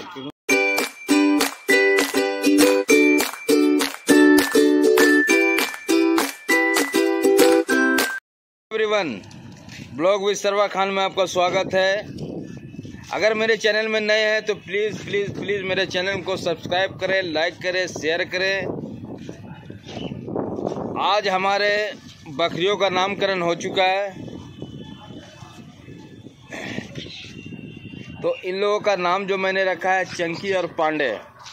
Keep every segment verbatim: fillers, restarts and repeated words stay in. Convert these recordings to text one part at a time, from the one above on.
Continue. Everyone, blog with सर्वा खान में आपका स्वागत है। अगर मेरे चैनल में नए हैं तो प्लीज़ प्लीज़ प्लीज़ मेरे चैनल को सब्सक्राइब करें, लाइक करें, शेयर करें। आज हमारे बकरियों का नामकरण हो चुका है, तो इन लोगों का नाम जो मैंने रखा है चंकी और पांडे।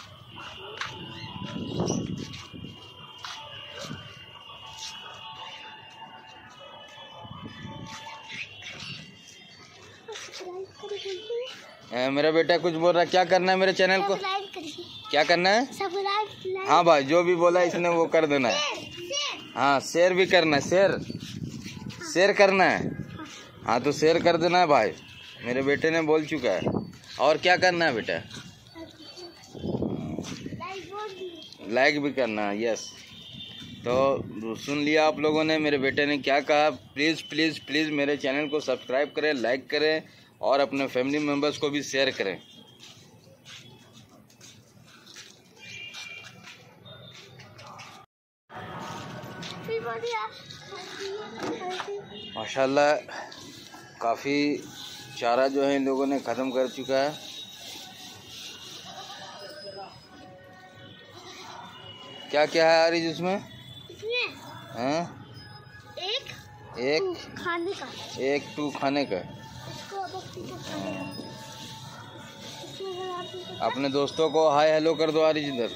ए, मेरा बेटा कुछ बोल रहा है, क्या करना है मेरे चैनल को? क्या करना है? हाँ भाई, जो भी बोला इसने वो कर देना है। हाँ, शेयर भी करना है, शेयर शेयर करना है। हाँ तो शेयर कर देना है भाई, मेरे बेटे ने बोल चुका है। और क्या करना है बेटा? लाइक भी करना है, यस। तो सुन लिया आप लोगों ने मेरे बेटे ने क्या कहा। प्लीज़ प्लीज़ प्लीज़ मेरे चैनल को सब्सक्राइब करें, लाइक करें और अपने फैमिली मेम्बर्स को भी शेयर करें। माशाल्लाह काफ़ी चारा जो है इन लोगों ने ख़त्म कर चुका है। क्या क्या है आरिज इसमें? इसमें हैं? एक एक खाने का, एक टू खाने का। अपने दोस्तों को हाय हेलो कर दो आरिज इधर।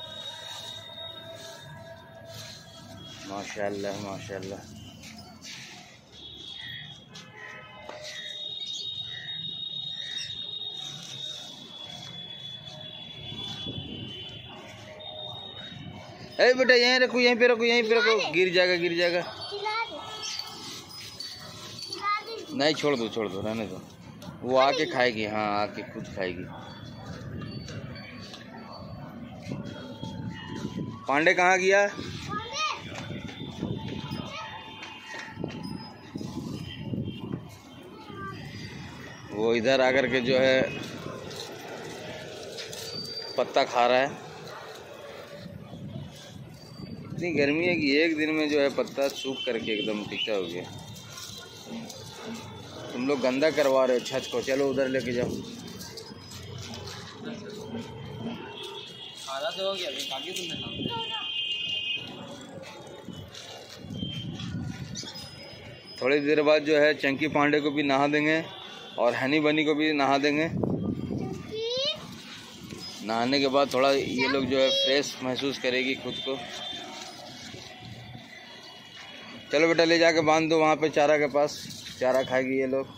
माशाल्लाह माशाल्लाह। अरे बेटा यहीं रखो, यहीं पे रखो, यहीं पे रखो, गिर जाएगा गिर जाएगा। नहीं छोड़ दो छोड़ दो, रहने दो, वो आके खाएगी। हाँ आके खुद खाएगी। पांडे कहाँ गया? वो इधर आकर के जो है पत्ता खा रहा है। इतनी गर्मी है कि एक दिन में जो है पत्ता सूख करके एकदम तीखा हो गया। तुम लोग गंदा करवा रहे हो छत को, चलो उधर लेके जाओ। आधा तो हो गया, बाकी तुमने थोड़ी देर बाद जो है चंकी पांडे को भी नहा देंगे और हनी बनी को भी नहा देंगे। नहाने के बाद थोड़ा ये लोग जो है फ्रेश महसूस करेगी खुद को। चलो बेटा ले जाके बांध दो वहाँ पे चारा के पास, चारा खाएगी ये लोग।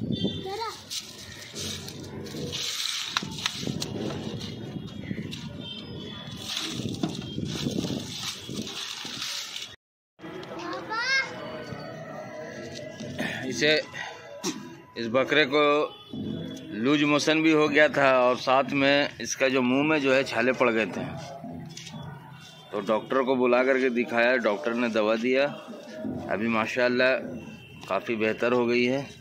इसे इस बकरे को लूज मोशन भी हो गया था और साथ में इसका जो मुंह में जो है छाले पड़ गए थे, तो डॉक्टर को बुला करके दिखाया। डॉक्टर ने दवा दिया, अभी माशाल्लाह काफ़ी बेहतर हो गई है।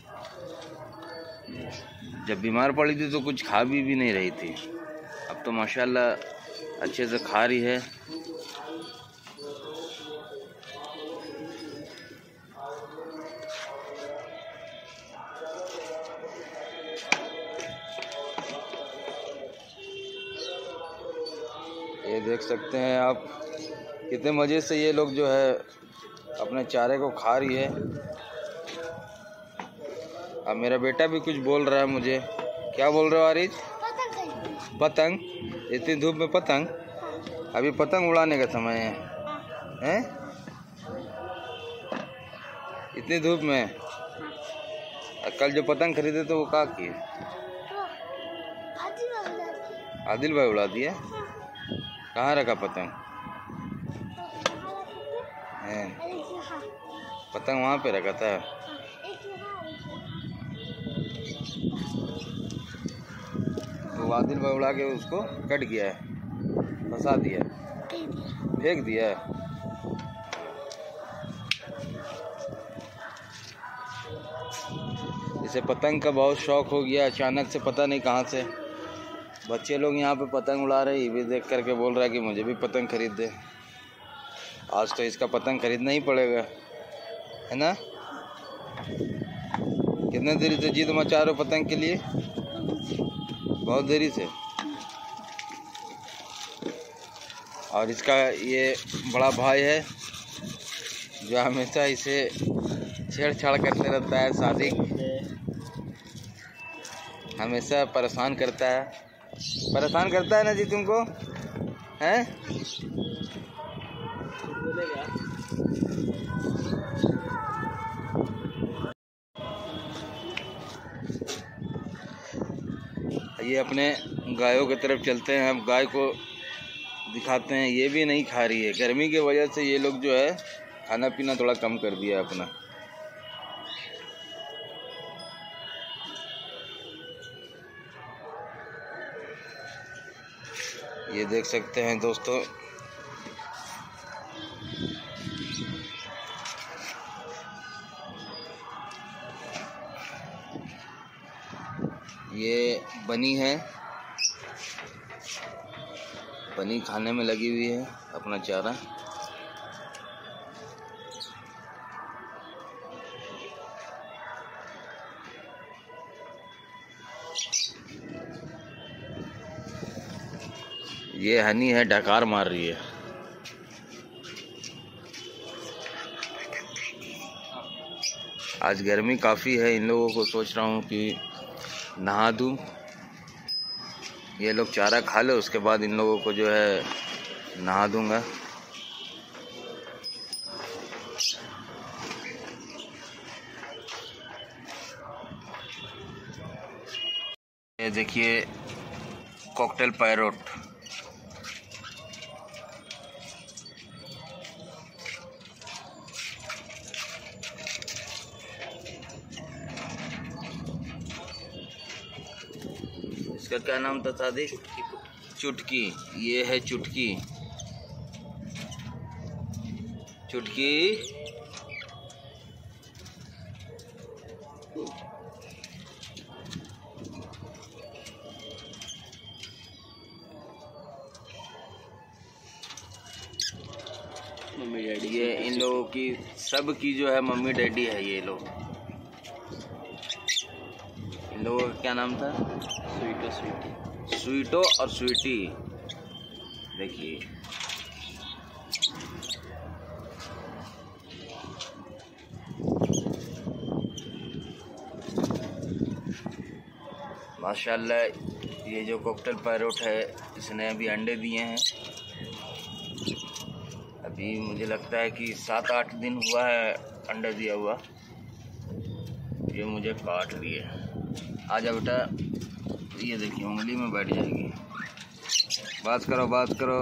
जब बीमार पड़ी थी तो कुछ खा भी भी नहीं रही थी, अब तो माशाल्लाह अच्छे से खा रही है। ये देख सकते हैं आप कितने मज़े से ये लोग जो है अपने चारे को खा रही है। अब मेरा बेटा भी कुछ बोल रहा है मुझे। क्या बोल रहे हो आरिज? पतंग। पतंग? इतनी धूप में पतंग? अभी पतंग उड़ाने का समय है हैं? इतनी धूप में? कल जो पतंग खरीदे तो वो कहाँ किए? आदिल भाई उड़ा दिया। कहाँ रखा पतंग? है पतंग वहाँ पे रखा था। तो आदिल भाई उड़ा के उसको कट गया है, फंसा दिया, फेंक दिया है। इसे पतंग का बहुत शौक हो गया अचानक से, पता नहीं कहाँ से। बच्चे लोग यहाँ पे पतंग उड़ा रहे हैं, ये भी देख करके बोल रहा है कि मुझे भी पतंग खरीद दे। आज तो इसका पतंग खरीदना ही पड़ेगा, है ना? कितने देरी से जिद मचा रहे हो पतंग के लिए? बहुत देरी से। और इसका ये बड़ा भाई है जो हमेशा इसे छेड़छाड़ करते रहता है, शादी हमेशा परेशान करता है। परेशान करता है ना जी तुमको, हैं? ये अपने गायों की तरफ चलते हैं। अब गाय को दिखाते हैं। ये भी नहीं खा रही है, गर्मी की वजह से ये लोग जो है खाना पीना थोड़ा कम कर दिया है अपना। ये देख सकते हैं दोस्तों, ये बनी है, बनी खाने में लगी हुई है अपना चारा। ये हनी है, डकार मार रही है। आज गर्मी काफ़ी है, इन लोगों को सोच रहा हूँ कि नहा दूँ। ये लोग चारा खा ले, उसके बाद इन लोगों को जो है नहा दूँगा। ये देखिए कॉकटेल पैरोट, इसका क्या नाम था सादी? चुटकी। ये है चुटकी। चुटकी मम्मी डैडी, ये इन लोगों की सब की जो है मम्मी डैडी है। ये लोग, इन लोगों का क्या नाम था? स्वीटो स्वीटी। स्वीटो और स्वीटी। देखिए माशाल्लाह, ये जो कॉकटेल पैरोट है इसने अभी अंडे दिए हैं। अभी मुझे लगता है कि सात आठ दिन हुआ है अंडा दिया हुआ। ये मुझे काट लिए। आजा बेटा, ये देखिए उंगली में बैठ जाएगी। बात करो बात करो।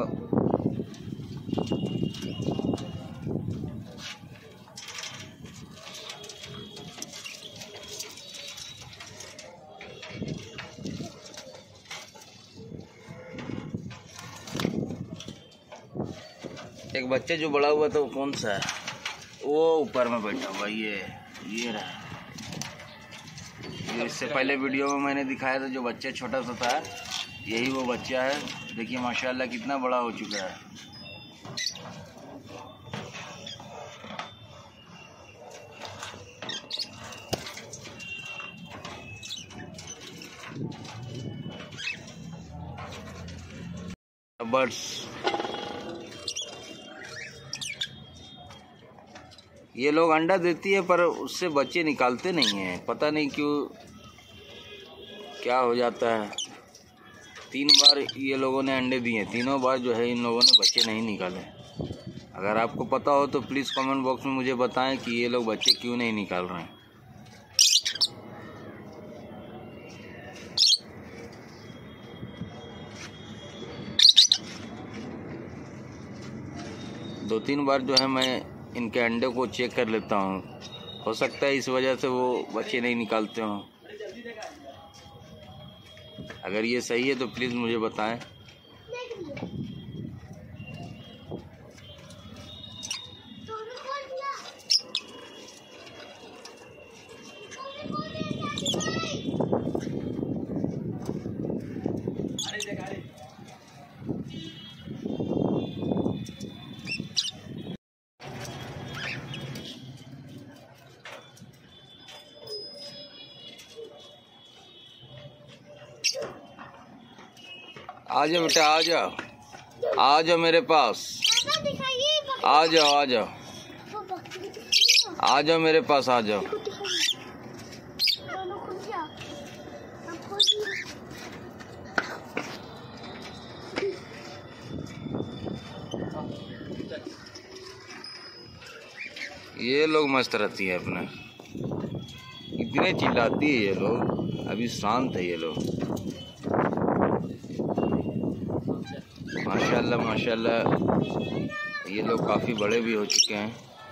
एक बच्चे जो बड़ा हुआ था वो कौन सा है? वो ऊपर में बैठा हुआ, ये ये रहा। ये इससे पहले वीडियो में मैंने दिखाया था जो बच्चा छोटा सा था, यही वो बच्चा है। देखिए माशाल्लाह कितना बड़ा हो चुका है। बर्ड्स, ये लोग अंडा देती है पर उससे बच्चे निकालते नहीं हैं, पता नहीं क्यों, क्या हो जाता है। तीन बार ये लोगों ने अंडे दिए, तीनों बार जो है इन लोगों ने बच्चे नहीं निकाले। अगर आपको पता हो तो प्लीज़ कमेंट बॉक्स में मुझे बताएं कि ये लोग बच्चे क्यों नहीं निकाल रहे हैं। दो तीन बार जो है मैं इनके अंडे को चेक कर लेता हूँ, हो सकता है इस वजह से वो बच्चे नहीं निकालते हों। अगर ये सही है तो प्लीज़ मुझे बताएं। आ जाओ बेटा, आ जाओ, आ जाओ मेरे पास, आ जाओ, आ जाओ, आ जाओ मेरे पास, आ जाओ। ये लोग मस्त रहती है अपने, इतने चिल्लाती है ये लोग, अभी शांत है ये लोग। माशाल्लाह माशाल्लाह, ये लोग काफ़ी बड़े भी हो चुके हैं।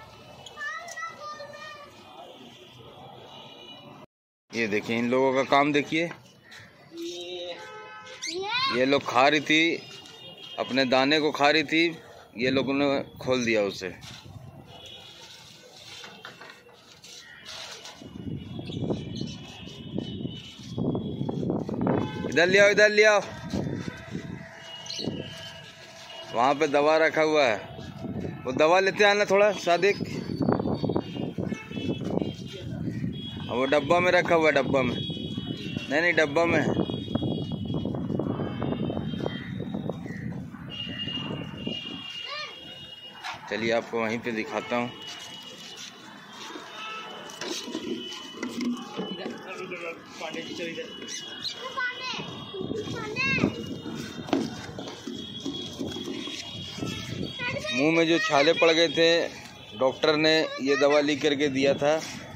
ये देखिए इन लोगों का काम देखिए, ये लोग खा रही थी, अपने दाने को खा रही थी, ये लोगों ने खोल दिया उसे। इधर ले आओ, इधर ले आओ, वहाँ पे दवा रखा हुआ है, वो दवा लेते आना थोड़ा सादिक। वो डब्बा में रखा हुआ है, डब्बा में, नहीं नहीं डब्बा में है। चलिए आपको वहीं पे दिखाता हूँ। मुंह में जो छाले पड़ गए थे, डॉक्टर ने ये दवा लिख करके दिया था।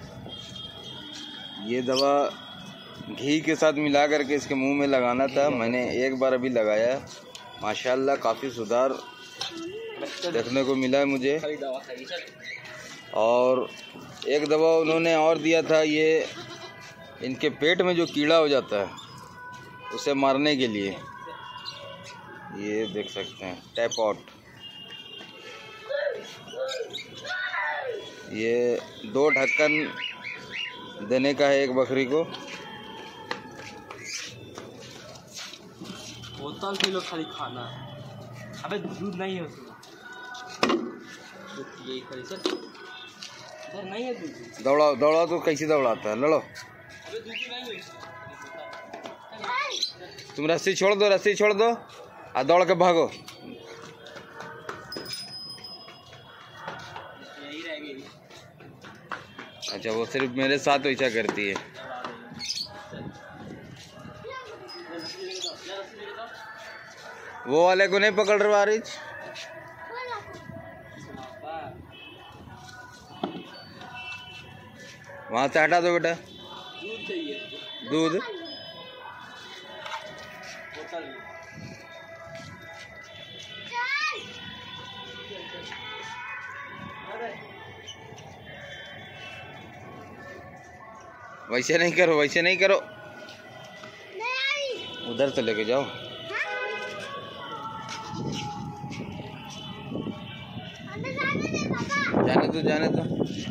ये दवा घी के साथ मिला करके इसके मुंह में लगाना था। मैंने एक बार अभी लगाया, माशाल्लाह काफ़ी सुधार देखने को मिला है मुझे। और एक दवा उन्होंने और दिया था, ये इनके पेट में जो कीड़ा हो जाता है उसे मारने के लिए। ये देख सकते हैं टैपॉट, ये दो ढक्कन देने का है एक बकरी को। बोतल किलो खाली खाना है। अबे दूध नहीं है उसमें, ये सर नहीं है दूध। दौड़ाओ दौड़ाओ तो कैसे दौड़ाता है, लड़ो। अबे दूध नहीं है। तुम रस्सी छोड़ दो, रस्सी छोड़ दो और दौड़ के भागो। यही रह गई। अच्छा, वो सिर्फ मेरे साथ वैसा करती है। वो वाले को नहीं पकड़ रहे वारिज, वहां से हटा दो बेटा। दूध चाहिए, दूध बोतल। वैसे नहीं करो, वैसे नहीं करो, उधर से लेके जाओ। जाने दो, जाने दो।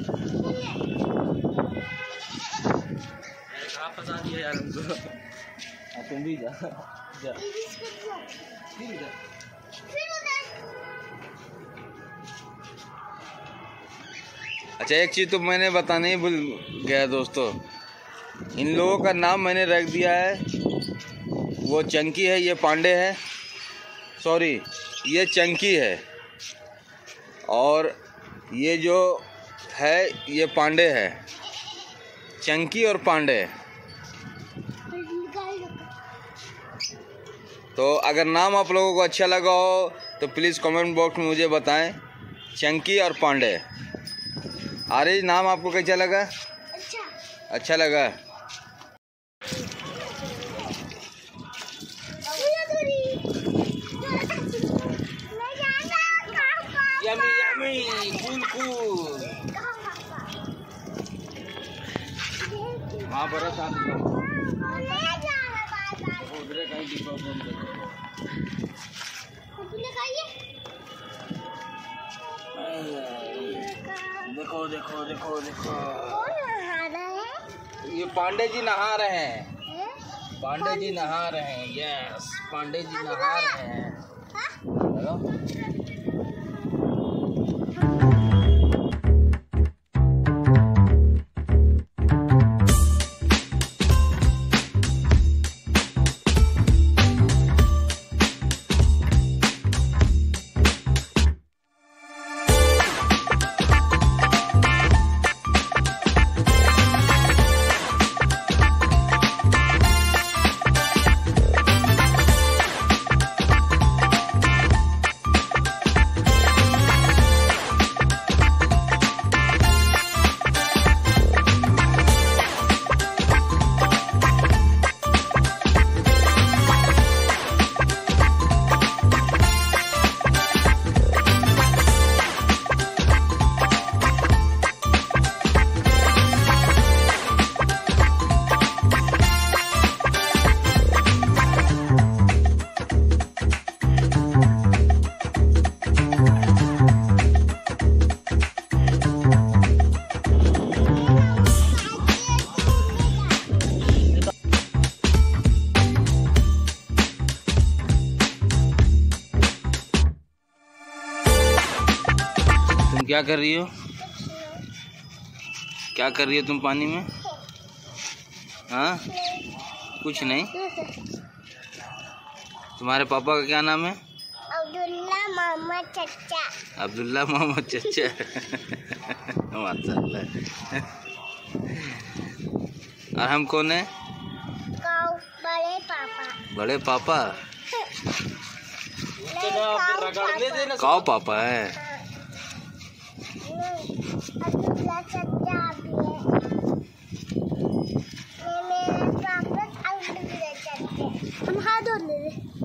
आप फंसा दिया यार हमको। तुम भी जा, जा। अच्छा, एक चीज़ तो मैंने बताने ही भूल गया दोस्तों, इन लोगों का नाम मैंने रख दिया है। वो चंकी है, ये पांडे है, सॉरी ये चंकी है, और ये जो है ये पांडे है। चंकी और पांडे। तो अगर नाम आप लोगों को अच्छा लगा हो तो प्लीज़ कमेंट बॉक्स में मुझे बताएं, चंकी और पांडे। आरिज नाम आपको कैसा लगा? अच्छा, अच्छा लगा। Yummy yummy, cool cool. वहाँ पर साथ उधर कहीं डिब्बा बंद कर देखो देखो देखो देखो, ये पांडे जी नहा रहे हैं, पांडे जी नहा रहे हैं। यस, पांडे जी नहा रहे हैं। क्या कर रही हो? क्या कर रही हो तुम पानी में? हाँ, कुछ नहीं। तुम्हारे पापा का क्या नाम है? अब्दुल्ला मोहम्मद चचा। अब्दुल्ला मोहम्मद चचा। माशाल्लाह। और हम कौन है? बड़े पापा। बड़े पापा? काओ पापा है। अब्दुल्ला चचा भी है। मेरे पापा अब्दुल्ला चचा। हम हाथ धो ले।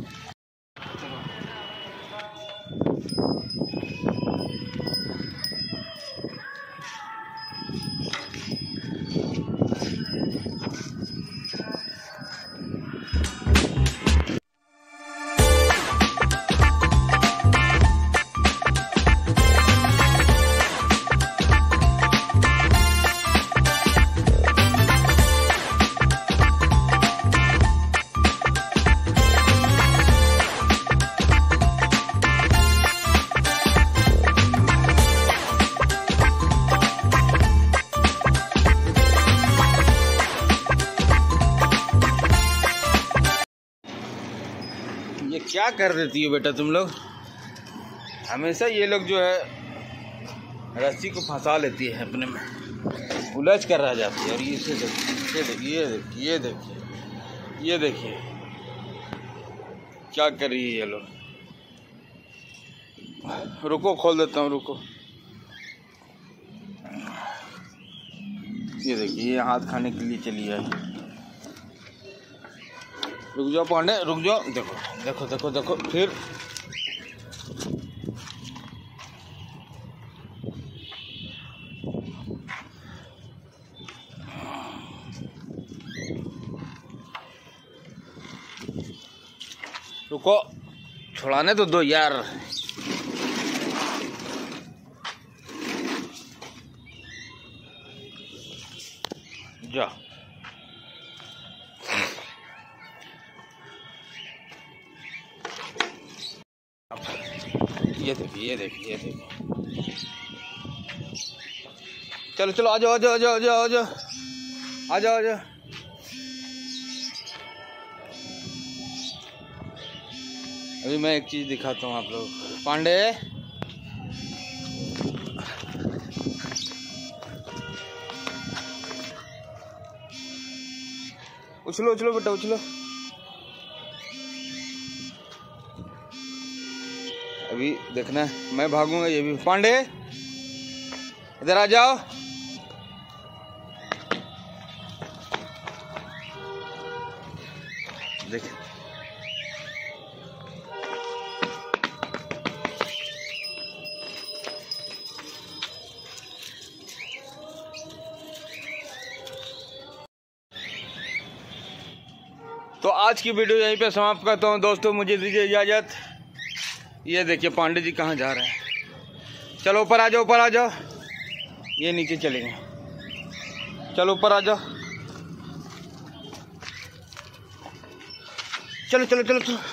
ये क्या कर देती हो बेटा तुम लोग? हमेशा ये लोग जो है रस्सी को फंसा लेती है अपने में, उलझ कर रह जाती है। और ये से देखिए, ये देखिए, ये देखिए, ये देखिए क्या कर रही है ये लोग। रुको, खोल देता हूँ, रुको। ये देखिए, ये हाथ खाने के लिए चली आई। रुक जाओ पांडे, रुक जाओ। देखो देखो देखो देखो फिर। रुको, छुड़ाने तो दो यार। जा, ये देखिए, ये देखिए, ये देखिए। चलो चलो, आ जाओ, आ जाओ, आ जाओ, आ जाओ, आ जाओ, आ जाओ, आ जाओ। अभी मैं एक चीज दिखाता हूँ आप लोग। पांडे, उछलो उछलो बेटा, उछलो। अभी देखना है, मैं भागूंगा, ये भी। पांडे इधर आ जाओ। देख, तो आज की वीडियो यहीं पे समाप्त करता हूँ दोस्तों। मुझे दीजिए इजाज़त। ये देखिए पांडे जी कहाँ जा रहे हैं। चलो ऊपर आ जाओ, ऊपर आ जाओ। ये नीचे चलेंगे। चलो ऊपर आ जाओ। चलो चलो चलो चलो।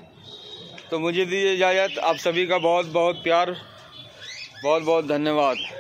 तो मुझे दीजिए इजाज़त। आप सभी का बहुत बहुत प्यार, बहुत बहुत धन्यवाद।